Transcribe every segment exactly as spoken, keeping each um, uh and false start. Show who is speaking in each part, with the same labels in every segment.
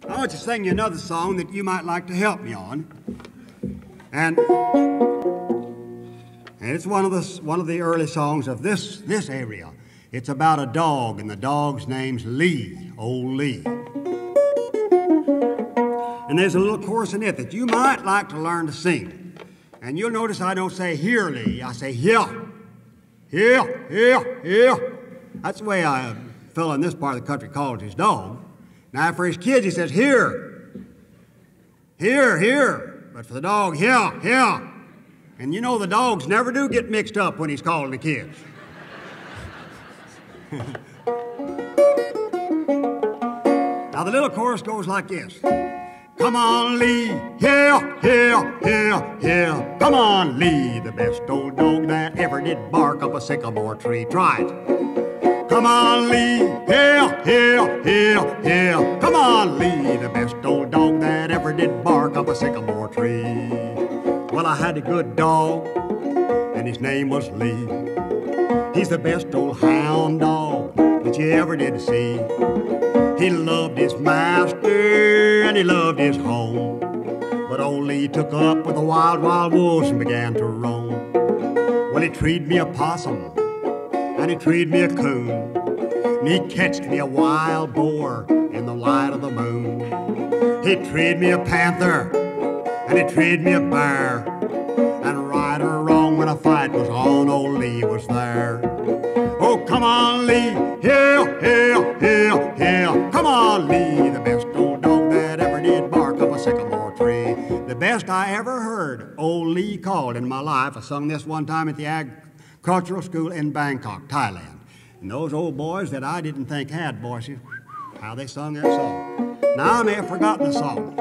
Speaker 1: I want to sing you another song that you might like to help me on. And, and it's one of the one of the early songs of this this area. It's about a dog, and the dog's name's Lee, old Lee. And there's a little chorus in it that you might like to learn to sing. And you'll notice I don't say here, Lee. I say here, here, here, here. That's the way a fellow in this part of the country calls his dog. Now, for his kids, he says here, here, here. But for the dog, here, here. And you know the dogs never do get mixed up when he's calling the kids. Now, the little chorus goes like this. Come on, Lee, here, here, here, here. Come on, Lee, the best old dog that ever did bark up a sycamore tree. Try it. Come on, Lee, here, here, here, here. Come on, Lee, the best old dog that ever did bark up a sycamore tree. Well, I had a good dog, and his name was Lee. He's the best old hound dog that you ever did see. He loved his master and he loved his home, but old Lee took up with the wild, wild wolves and began to roam. Well, he treed me a possum and he treed me a coon, and he catched me a wild boar in the light of the moon. He treed me a panther and he treed me a bear, and right or wrong when a fight was on, old Lee was there. Oh, come on, Lee, here, here, here, here. Come on, Lee, the best old dog that ever did bark up a sycamore tree. The best I ever heard old Lee called in my life. I sung this one time at the agricultural school in Bangkok, Thailand. And those old boys that I didn't think had voices, how they sung that song. Now, I may have forgotten the song.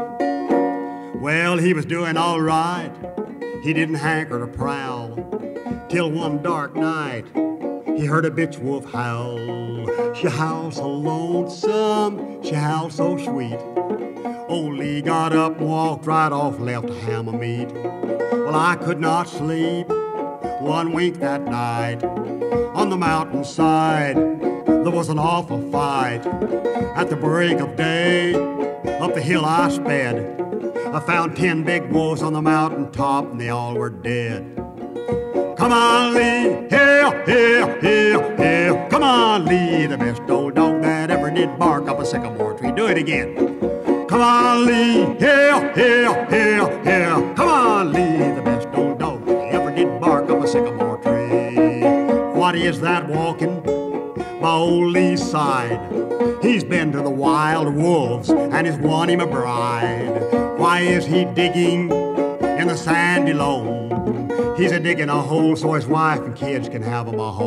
Speaker 1: Well, he was doing all right. He didn't hanker to prowl, till one dark night he heard a bitch wolf howl. She howled so lonesome, she howled so sweet. Old Lee got up and walked right off, left a ham of meat. Well, I could not sleep one wink that night. On the mountainside there was an awful fight. At the break of day, up the hill I sped. I found ten big wolves on the mountain top, and they all were dead. Come on, Lee, here, here, here, here. Come on, Lee, the best old dog that ever did bark up a sycamore tree. Do it again. Come on, Lee, here, here, here, here. Come on, Lee, the best old dog that ever did bark up a sycamore tree. What is that walking by old Lee's side? He's been to the wild wolves and he's won him a bride. Why is he digging in the sandy loam? He's a digging a hole so his wife and kids can have him a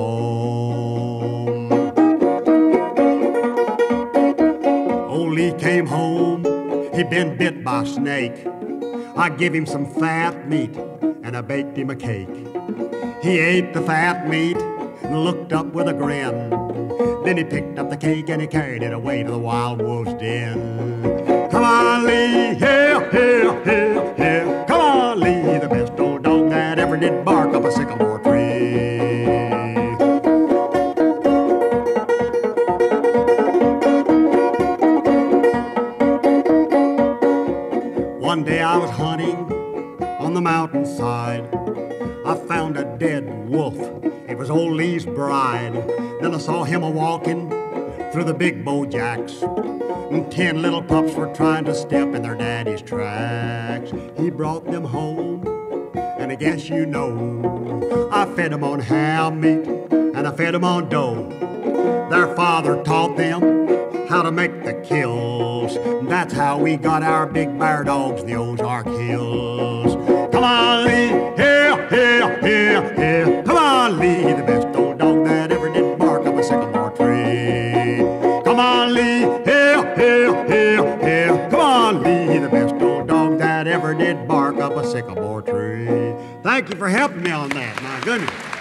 Speaker 1: home. Old Lee came home, he'd been bit by a snake. I gave him some fat meat and I baked him a cake. He ate the fat meat and looked up with a grin. Then he picked up the cake and he carried it away to the wild wolf's den. Come on, Lee, here, here, here, here. Come on, Lee, the best old dog that ever did bark up a sycamore tree. One day I was hunting on the mountainside. I found a dead wolf. It was old Lee's bride. Then I saw him a-walking through the big bojacks, and ten little pups were trying to step in their daddy's tracks. He brought them home, and I guess you know, I fed them on ham meat, and I fed them on dough. Their father taught them how to make the kills. That's how we got our big bear dogs in the Ozark Hills. Come on, Lee, here, here, here, here. Come on, Lee, the best old dog that ever did bark up a sycamore tree. Come on, Lee, here, here, here, here. Come on, Lee, the best old dog that ever did bark up a sycamore tree. Thank you for helping me on that, my goodness.